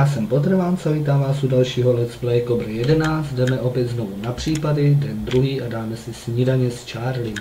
já jsem Potrvánco, vítám vás u dalšího Let's Play Cobra 11, jdeme opět znovu na případy, den druhý a dáme si snídaně s Charliem.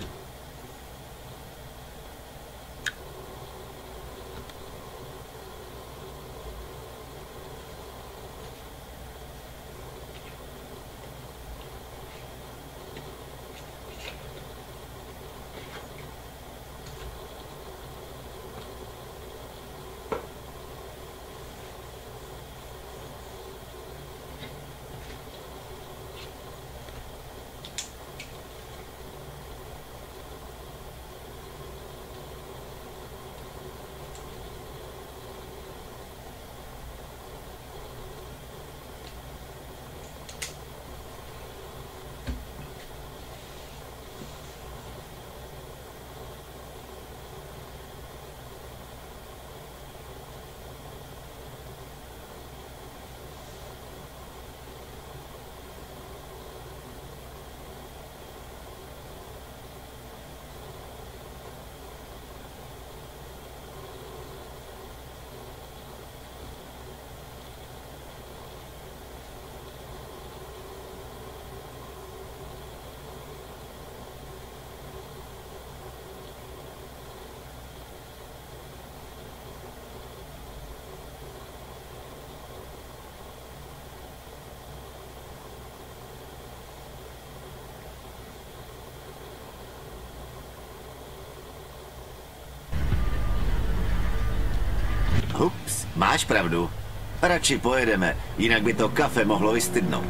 Ups, máš pravdu. Radši pojedeme, jinak by to kafe mohlo vystydnout.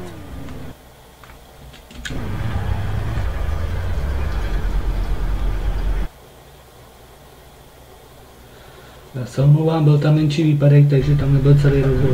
Já se omlouvám, byl tam menší výpadek, takže tam nebyl celý rozhovor.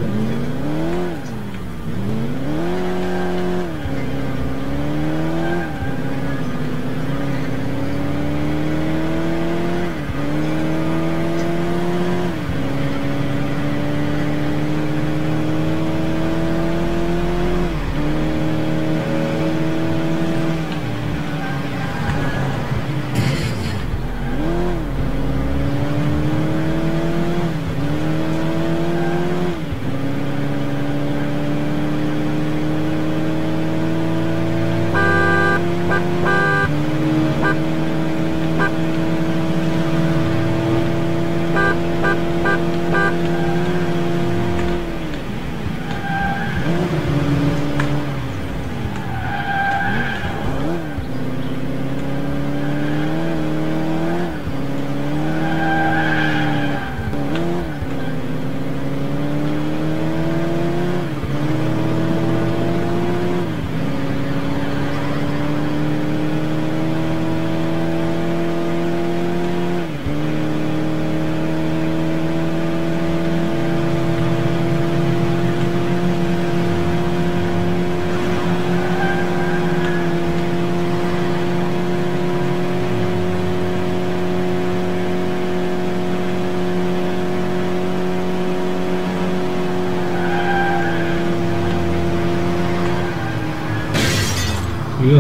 Jo.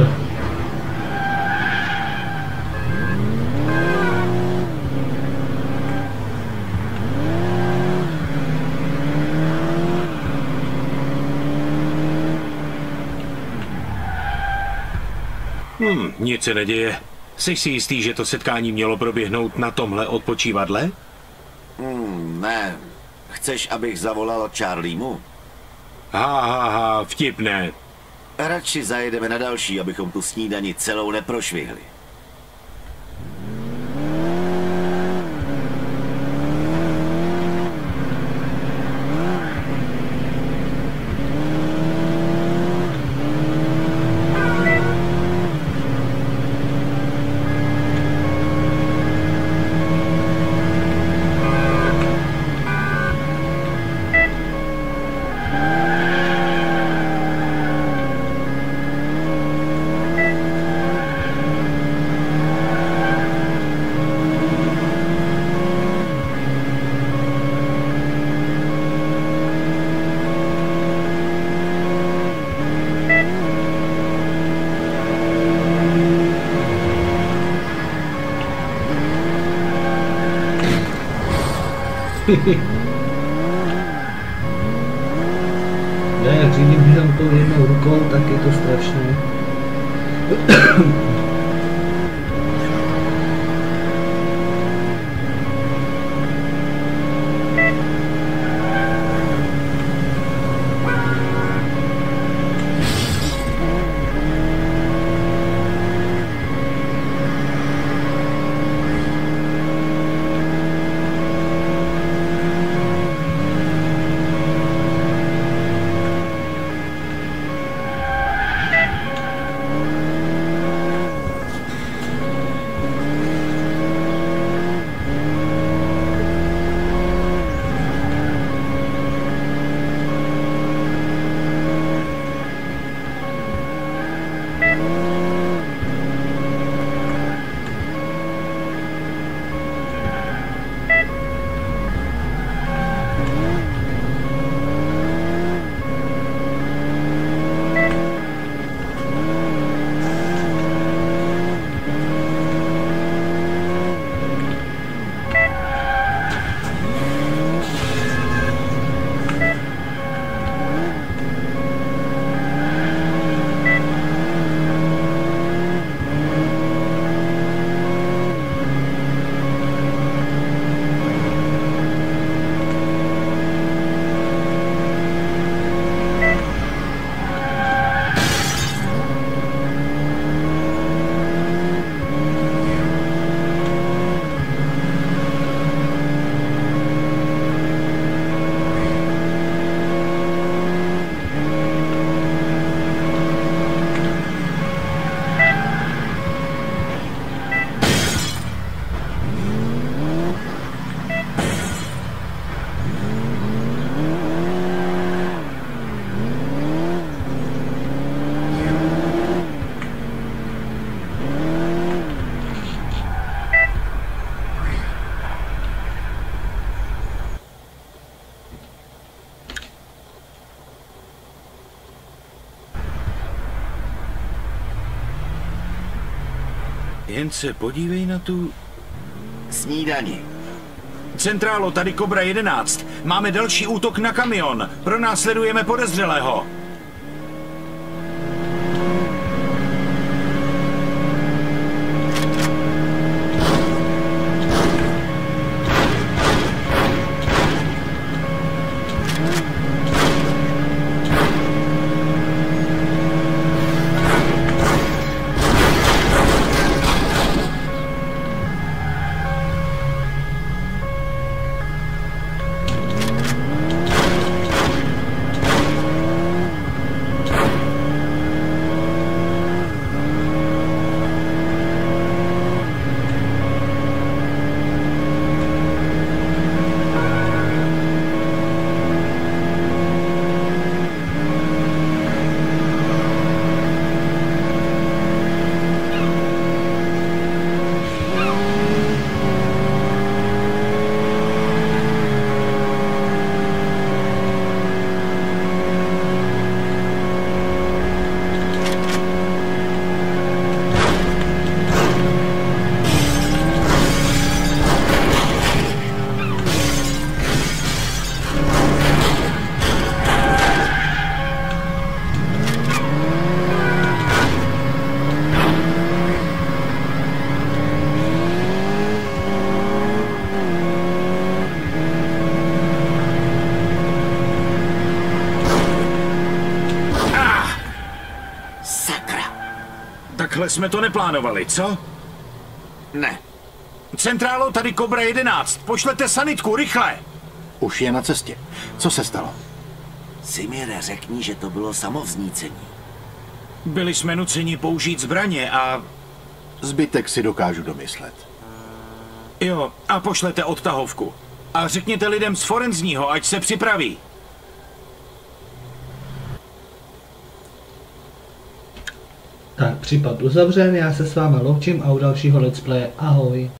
Nic se neděje. Jsi si jistý, že to setkání mělo proběhnout na tomhle odpočívadle? Ne. Chceš, abych zavolal Charliemu? Vtipné. Radši zajedeme na další, abychom tu snídani celou neprošvihli. jednou rukou, tak je to strašné. Jen se podívej na tu... Snídani. Centrálo, tady Kobra 11. Máme další útok na kamion. Pronásledujeme podezřelého. Takhle jsme to neplánovali, co? Ne. Centrálo, tady Kobra 11. Pošlete sanitku, rychle! Už je na cestě. Co se stalo? Simire, řekni, že to bylo samovznícení. Byli jsme nuceni použít zbraně a... Zbytek si dokážu domyslet. Jo, a pošlete odtahovku. A řekněte lidem z forenzního, ať se připraví. Tak, případ uzavřen, já se s váma loučím a u dalšího let's play ahoj.